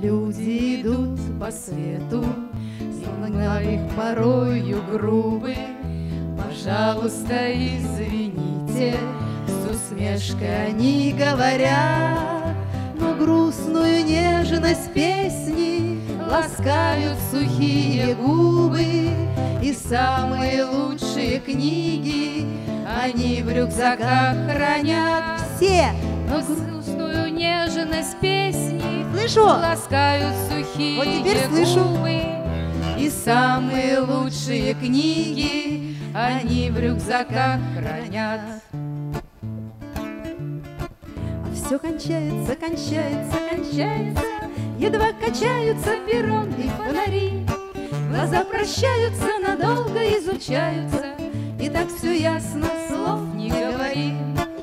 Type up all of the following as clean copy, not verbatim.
Люди идут по свету, слова их порою грубы. Пожалуйста, извините, с усмешкой они говорят, но грустную нежность песни ласкают сухие губы. И самые лучшие книги они в рюкзаках хранят. Все! Но грустную нежность песни Слышу! ласкают сухие Вот теперь слышу. губы. И самые лучшие книги они в рюкзаках хранят. А все кончается, кончается, кончается, едва качаются перрон и фонари. Глаза прощаются, надолго изучаются, и так все ясно, слов не говори.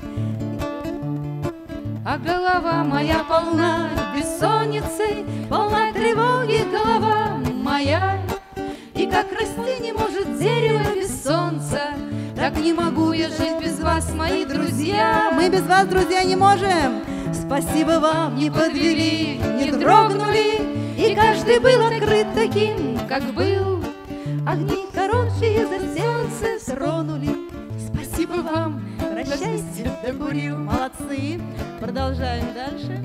А голова моя полна бессонницей, полна тревоги голова моя. И как расти не может дерево без солнца, так не могу я жить без вас, мои друзья. Мы без вас, друзья, не можем. Спасибо вам, не подвели, не дрогнули, и каждый был открыт таким, как был. Огни короткие за сердце тронули. Спасибо вам, Прощайте, докурил. молодцы. Продолжаем дальше.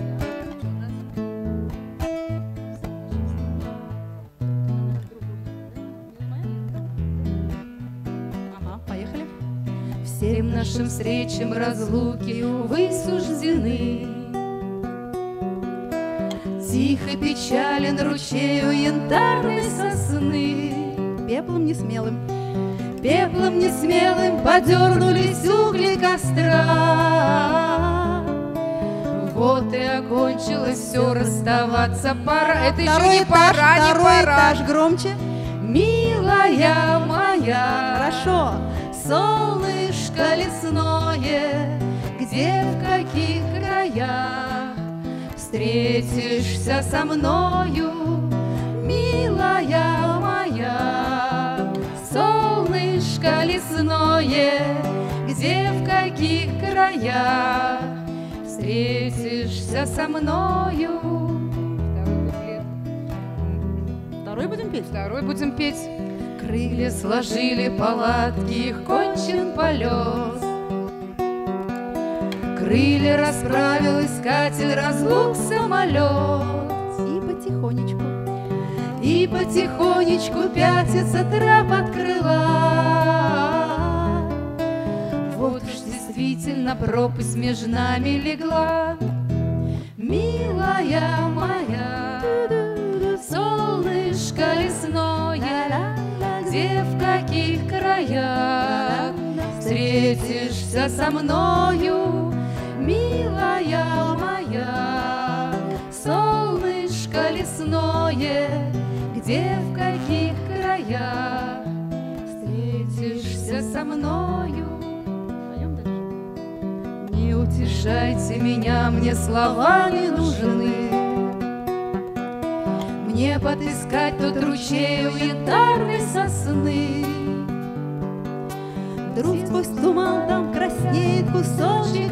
Ага, поехали. Всем нашим встречам разлуки, увы, суждены. Тихо печален ручей у янтарной сосны. Пеплом несмелым. Пеплом несмелым подернулись угли костра. Вот и окончилось все, расставаться пора. Это Второй еще не этаж, пора, не второй пора. этаж, громче. Милая моя, Хорошо. солнышко лесное, где в каких краях встретишься со мною, милая моя, солнышко лесное, где в каких краях встретишься со мною. Второй будем петь? Второй будем петь. Крылья сложили палатки, их кончен полет. Крылья расправил искатель разлук самолет. И потихонечку пятится трап от крыла. Вот уж действительно пропасть между нами легла. Милая моя, солнышко лесное, где в каких краях встретишься со мною, милая моя, солнышко лесное, где в каких краях встретишься со мною. Не утешайте меня, мне слова не нужны. Мне подыскать тот ручей у янтарной сосны. Вдруг сквозь туман там краснеет кусочек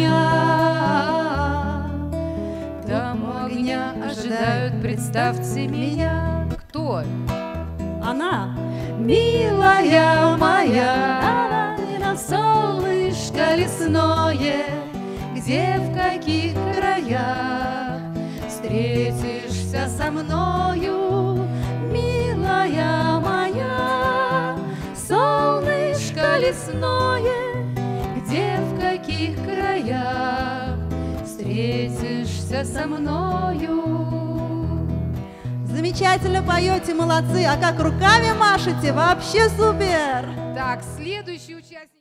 огня. Там у огня ожидают, представьте меня. Кто? Она. Милая моя, солнышко лесное, где в каких краях встретишься со мною, милая моя, солнышко лесное, где в каких краях встретишься со мною. Замечательно поете, молодцы. А как руками машете, вообще супер. Так, следующий участник.